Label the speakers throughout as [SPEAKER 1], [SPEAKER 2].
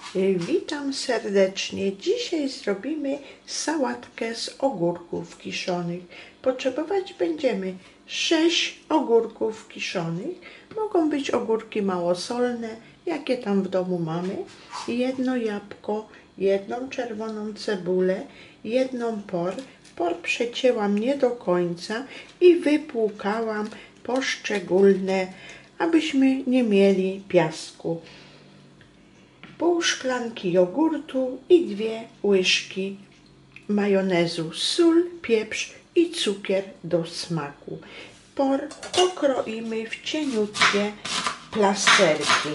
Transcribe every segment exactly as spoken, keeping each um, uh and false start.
[SPEAKER 1] Witam serdecznie. Dzisiaj zrobimy sałatkę z ogórków kiszonych. Potrzebować będziemy sześć ogórków kiszonych. Mogą być ogórki małosolne, jakie tam w domu mamy. Jedno jabłko, jedną czerwoną cebulę, jedną por. Por przecięłam nie do końca i wypłukałam poszczególne, abyśmy nie mieli piasku. Pół szklanki jogurtu i dwie łyżki majonezu, sól, pieprz i cukier do smaku. Por pokroimy w cieniutkie plasterki.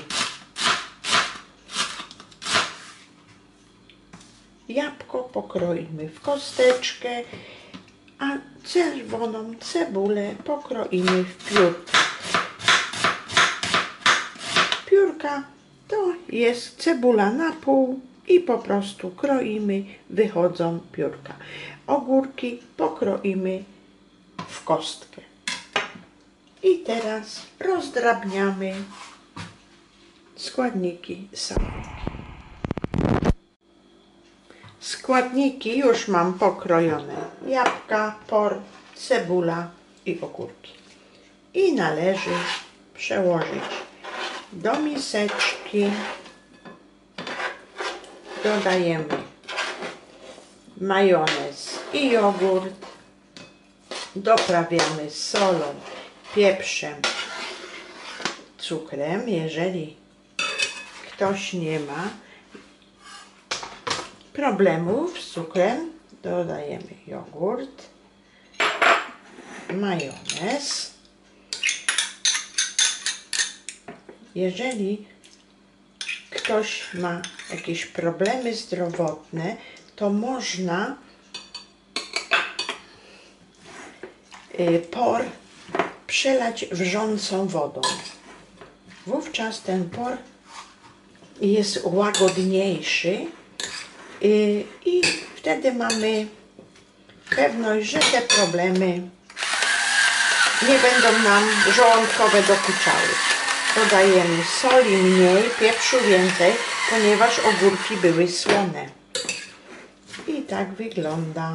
[SPEAKER 1] Jabłko pokroimy w kosteczkę, a czerwoną cebulę pokroimy w piórka. Piórka to jest cebula na pół i po prostu kroimy, wychodzą piórka. Ogórki pokroimy w kostkę. I teraz rozdrabniamy składniki sałatki. Składniki już mam pokrojone. Jabłka, por, cebula i ogórki. I należy przełożyć do miseczki. Dodajemy majonez i jogurt. Doprawiamy solą, pieprzem, cukrem. Jeżeli ktoś nie ma problemów z cukrem, dodajemy jogurt, majonez. Jeżeli ktoś ma jakieś problemy zdrowotne, to można por przelać wrzącą wodą. Wówczas ten por jest łagodniejszy i wtedy mamy pewność, że te problemy nie będą nam żołądkowe dokuczały. Dodajemy soli mniej, pieprzu więcej, ponieważ ogórki były słone. I tak wygląda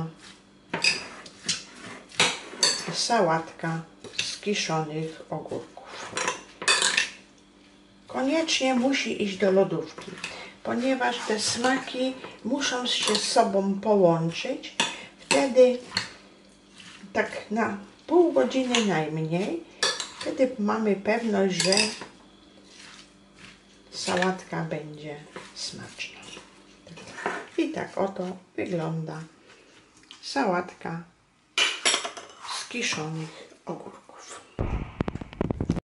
[SPEAKER 1] sałatka z kiszonych ogórków. Koniecznie musi iść do lodówki, ponieważ te smaki muszą się z sobą połączyć. Wtedy tak na pół godziny najmniej. Wtedy mamy pewność, że sałatka będzie smaczna. I tak oto wygląda sałatka z kiszonych ogórków.